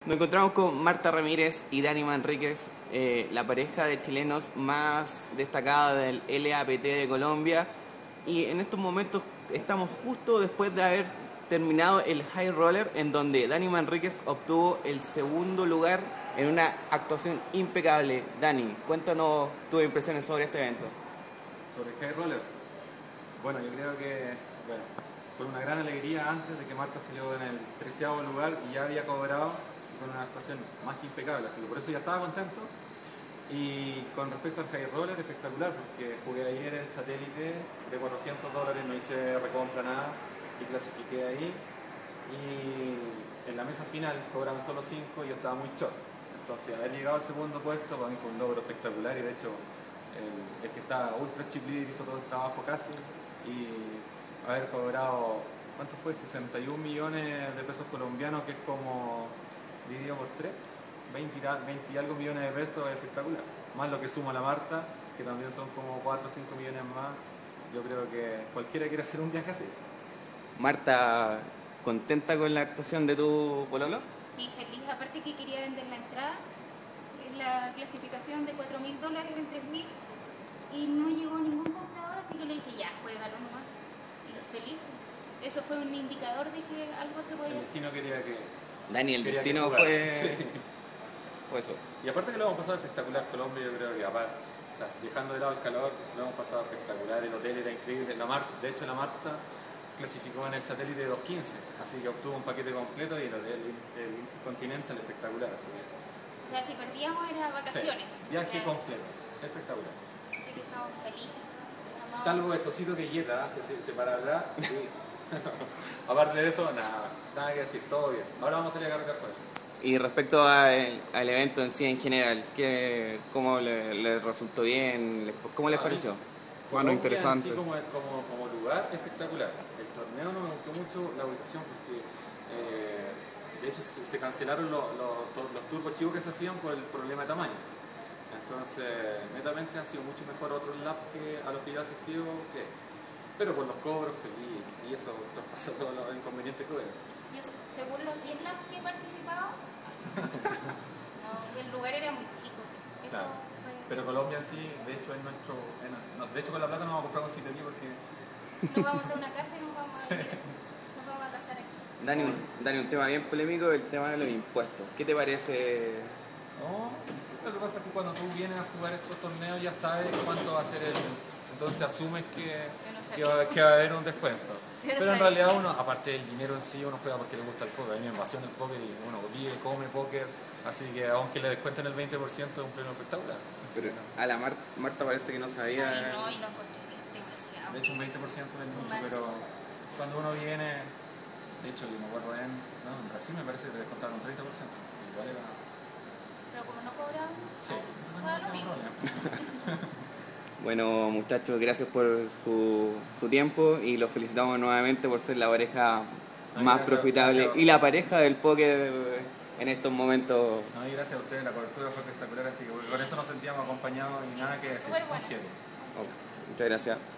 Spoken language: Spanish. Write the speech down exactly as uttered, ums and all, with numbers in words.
Nos encontramos con Marta Ramírez y Dani Manríquez, eh, la pareja de chilenos más destacada del L A P T de Colombia, y en estos momentos estamos justo después de haber terminado el High Roller, en donde Dani Manríquez obtuvo el segundo lugar en una actuación impecable. Dani, cuéntanos tus impresiones sobre este evento. Sobre el High Roller, bueno, yo creo que bueno, fue una gran alegría antes de que Marta salió en el treceavo lugar y ya había cobrado con una actuación más que impecable, así que por eso ya estaba contento. Y con respecto al High Roller, espectacular, porque jugué ayer el satélite de cuatrocientos dólares, no hice recompra nada y clasifiqué ahí. Y en la mesa final cobran solo cinco y yo estaba muy short. Entonces haber llegado al segundo puesto para mí fue un logro espectacular, y de hecho el, el que está ultra chip leader hizo todo el trabajo casi, y haber cobrado, ¿cuánto fue? sesenta y un millones de pesos colombianos, que es como dividido por tres, veinte, veinte y algo millones de pesos, es espectacular. Más lo que suma la Marta, que también son como cuatro o cinco millones más. Yo creo que cualquiera quiere hacer un viaje así. Marta, ¿contenta con la actuación de tu pololo? Sí, feliz. Aparte que quería vender la entrada, la clasificación de cuatro mil dólares en tres mil, y no llegó ningún comprador, así que le dije, ya, juégalo nomás. Y feliz. Eso fue un indicador de que algo se podía hacer. El destino quería que... Dani, el quería destino que fue... sí. fue eso. Y aparte que lo hemos pasado espectacular, Colombia, yo creo que aparte, o sea, dejando de lado el calor, lo hemos pasado espectacular, el hotel era increíble. La Mar, de hecho, la Marta clasificó en el satélite dos quince, así que obtuvo un paquete completo, y el hotel, el Intercontinental, espectacular. Así que... O sea, si perdíamos era vacaciones. Sí, viaje o sea, completo, espectacular. Así que estamos felices. Estamos... Salvo Esosito que Yeta, se, se, se para atrás. Y... aparte de eso, nada, nada que decir, todo bien. Ahora vamos a salir a cargar con él. Y respecto a el, al evento en sí en general, ¿qué, ¿cómo les le resultó bien? ¿Cómo les pareció? Bueno, interesante. En sí, como, como, como lugar, espectacular. El torneo no me gustó mucho la ubicación, porque eh, de hecho se, se cancelaron los, los, los turbos chivos que se hacían por el problema de tamaño. Entonces, netamente han sido mucho mejor otros laps que a los que yo he asistido que este. Pero por los cobros, feliz, y eso traspasa todos los inconvenientes que hubo. Yo, según los diez laps que he participado, no, el lugar era muy chico, sí. Eso claro. fue... Pero Colombia sí, de hecho es nuestro... No, de hecho con la plata nos vamos a comprar un sitio aquí porque... Nos vamos a hacer una casa y nos vamos a vivir, sí. Nos vamos a casar aquí. Dani, Dani, un tema bien polémico, el tema de los impuestos. ¿Qué te parece? No, lo que pasa es que cuando tú vienes a jugar estos torneos ya sabes cuánto va a ser el... Entonces asumes que, no que, va, que va a haber un descuento. Yo Pero no en realidad uno, aparte del dinero en sí, uno juega porque le gusta el póker. A mí me apasiona el póker y uno vive, come póker. Así que aunque le descuenten el veinte por ciento es un premio espectacular. Pero no. a la Mar Marta parece que no sabía... Ay, no, y lo encontré demasiado. De hecho un veinte por ciento es mucho, pero cuando uno viene... De hecho, yo me acuerdo en, no, en Brasil me parece que le descontaron un treinta por ciento. Igual era... Pero como no cobraban, sí, no lo mismo. Bueno, muchachos, gracias por su, su tiempo, y los felicitamos nuevamente por ser la pareja no, más gracias, profitable gracias. Y la pareja del póker en estos momentos. No, y gracias a ustedes, la cobertura fue espectacular, así que sí. Con eso nos sentíamos acompañados y sí. Nada que decir. Bueno. Okay. Muchas gracias.